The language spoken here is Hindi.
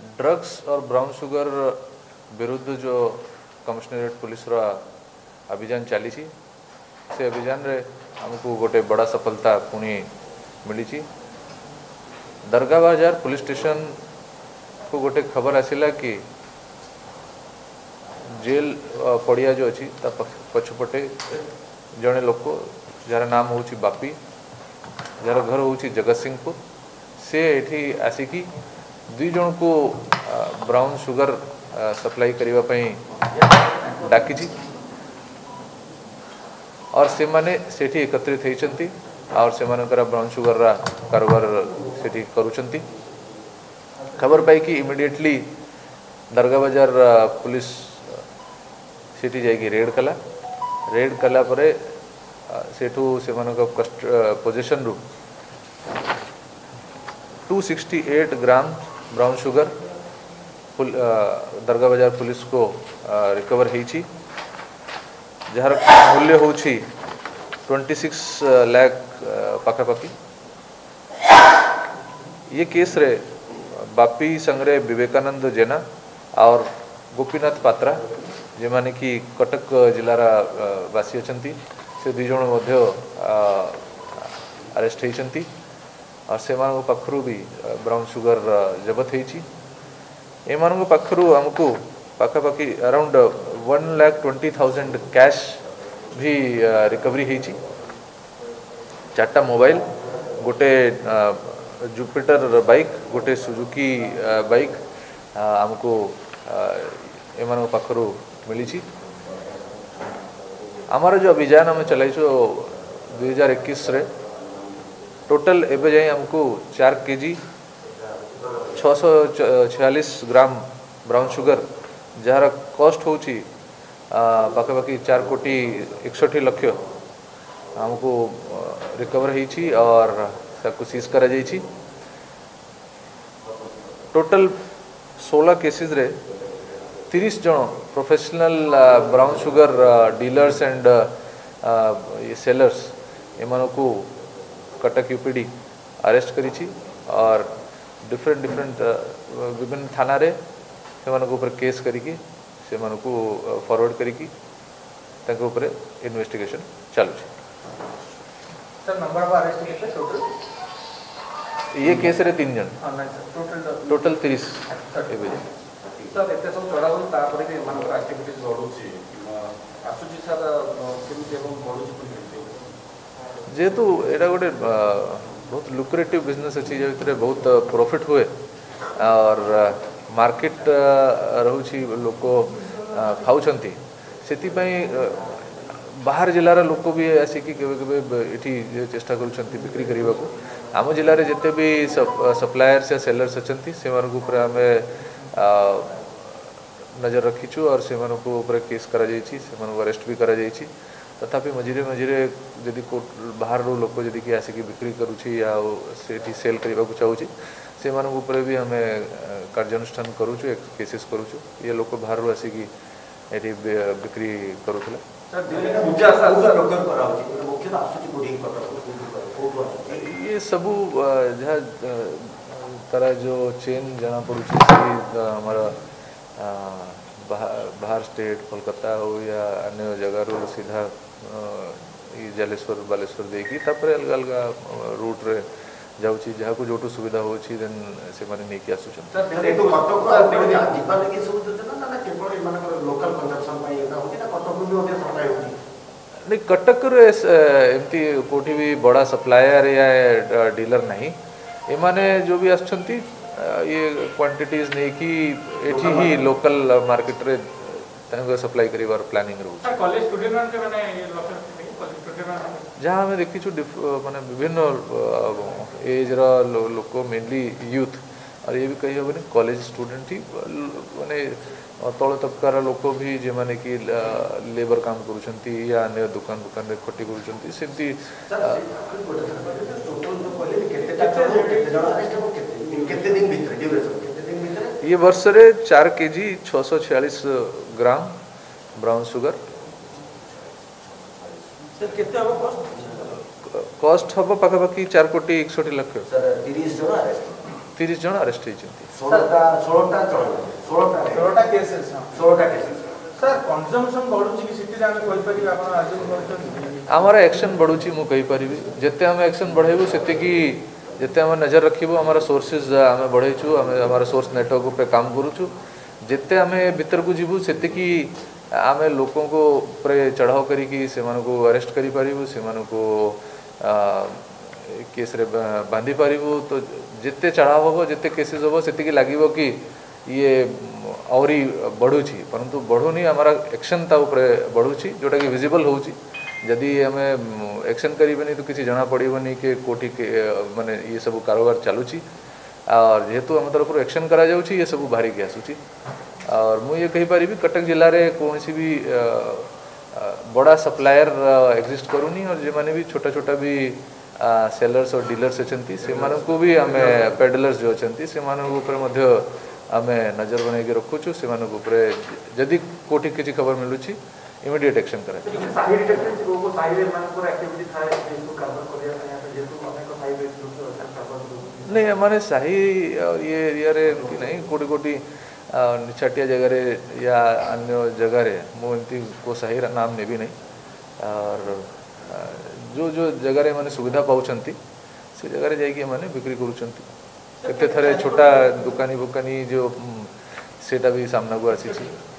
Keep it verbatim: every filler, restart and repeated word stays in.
ड्रग्स और ब्राउन शुगर विरुद्ध जो कमिश्नरेट पुलिस रा अभियान चली से अभियान रे हमको गोटे बड़ा सफलता पुणी मिली। दरगाह बाजार पुलिस स्टेशन को गोटे खबर आसिला कि जेल पड़िया जो अच्छी पछपटे जड़े लोक जार नाम हूँ बापी जार घर हूँ जगत सिंहपुर से एठी आसिकी दुई जन को ब्राउन शुगर सप्लाई करने डाकी और से माने सेठी एकत्रित होती और से ब्राउन शुगर रा कारोबार सेठी करुचंती। खबर पाई कि इमिडिएटली दरगाह बाजार पुलिस सेठी जाइए रेड कला रेड कला परे सेठू से पोजिशन रू two sixty eight gram brown sugar Dargah Bazar police को रिकवर होती जार मूल्य हूँ ट्वेंटी सिक्स लाख पाखापाखि। ये केस रे बापी संग्रे विवेकानंद जेना और गोपीनाथ पात्रा जे माने कि कटक जिलार बासी अच्छा से दुई जन मध्य अरेस्ट होती और से पाखु भी ब्राउन शुगर जबत होती। एम पाखु आमको पाखापाखि around one lakh twenty thousand cash भी रिकवरी होती। चार्टा मोबाइल गोटे जुपिटर बाइक गोटे सुजुकी बाइक आमको एम पाखु मिली। आमार जो अभियान आम चलाइछो दुई हजार इक्कीस रे टोटल एबे जाए हमको चार केजी छः सौ छियालीस ग्राम ब्राउन शुगर जार कॉस्ट हूँ पाखापाखि चार कोटी एकसठी लक्ष हमको रिकवर होती और सबको सीज करा जाइछि। टोटल सोलह केसेस रे तीस जन professional brown sugar dealers and ये सेलर्स एमन को कटक यूपीडी अरेस्ट करी और डिफरेंट डिफरेंट विभिन्न थाना रे से ऊपर केस करिकी से फॉरवर्ड करिकी ताके ऊपर इन्वेस्टिगेशन चालू छे। सर नंबर ऑफ अरेस्ट कितने टोटल ये केस रे तीन जन हां नहीं सर टोटल टोटल तीस एबे सर एते सब चढ़ावन तापर भी मान एक्टिविटीज बढ़ुची आसुची सर केमति एवं बढ़ुची जेहेतु एटा गोटे बहुत लुक्रेटिव बिजनेस अच्छी जो बहुत प्रॉफिट हुए और मार्केट रोची लोक खाऊंट से बाहर जिलार लोक भी आसिकी ये चेष्टा कर बिक्री करने को आम जिले में जिते भी सप्लायर्स या सेलर्स अच्छा से आम नजर रखीचु और से केस करा अरेस्ट भी करा जाइछि। तथापि मझे मझे जदि बाहर लोक जदि कि आसिकी बिक्री करुँची या से सेल करने को चाहूँगी से भी आम कार्यानुष्ठान करुचु केसेस करुचु। ये लोक बाहर आसिकी ये बिक्री करुला ये सबू जहाँ तारा जो चेन जना पड़ू हमारा बाहर स्टेट कोलकाता हो या अन्य जगह रू सीधा जलेश्वर बालेश्वर देखी तापर अलग अलग रूट रे जाउची जहाँ को जोटू सुविधा होची देन से माने नहीं किया सुचन सर एतो कटक को आपण जिबा लगी सब देते ना ना केवल मान लोकल कंजप्शन पाई एका होची ना कटक भी ओदे सप्लाई होची नहीं कटक रे एमती कोठी भी बड़ा सप्लायर या डीलर नहीं एमाने जो भी आछंती ये क्वांटिटीज नहीं कि एठी ही लोकल मार्केट रे तंग सप्लाई करिवार प्लानिंग रहू सर कॉलेज स्टूडेंट के माने ये लोकल कॉलेज स्टूडेंट जहाँ आम देखी माने विभिन्न एज रा लोक मेनली यूथ और ये भी कही हेनी कॉलेज स्टूडेंट ही माने तल तबकार लोक भी जे माने कि लेबर काम करुछंती या अन्य दुकान दुकान रे खटी करुछंती सेमती ये वर्ष रे चार केजी छः सौ छियालीस ग्राम ब्राउन शुगर कॉस्ट हम पाखापाखि चार कोटी एकसठी लक्ष सर तीस जन अरेस्ट तीस जन अरेस्ट होती षोलटा षोलटा षोलटा षोलटा केसेस षोलटा केसेस सर कंजम्पशन बढ़ुची कि सिटी आम कहि परिबा आपण आज करछन आमर एक्शन बढ़ुची मु कहि परिबी जते हम एक्शन बढ़ेबू सेते की जते हम नजर रखिबू हमारा सोर्सेज आम बढ़ेचु आम हमारा सोर्स नेटवर्क पे काम करूचु जिते आम भीतर को जीवु से कि आम लोकों को प्रे चढ़ाव करी से अरेस्ट करी पारिबु से केस रे बांधी पारिबु तो जिते चढ़ाव हम जिते केसेस हम से लगे कि ये आहरी बढ़ुची परंतु बढ़ुनी हमारा एक्शन ता ऊपर बढ़ुची जोटा कि विजिबल होउची जदि आम एक्शन करें तो किसी जना पड़ोनी कि कोठी के माने ये सब कारोबार चलुची और जेहेतु आम तरफ एक्शन करा जाउची ये सब बाहरी के आसुची और मुझे ये कही पारि कटक जिले में कौन सी भी बड़ा सप्लायर एग्जिस्ट करूनी और जो मैंने भी छोटा छोटा भी सेलर्स और डीलर्स अच्छी से को भी आम पेडलर्स जो अच्छी से आम नजर बन के रखुचु से जदि कोठी किसी खबर मिलूँ इमिडिएट एक्शन करा नहीं माने साही ये एरिया नहीं कोटी कोटी निछाटिया जगह या अन्य जगह मुझे को साही नाम ने भी नहीं और जो जो जगह मैंने सुविधा पाँच से जगह जाइए मैंने बिक्री करुँच केते थरे छोटा दुकानी बुकानी जो सेटा भी सामना को आसी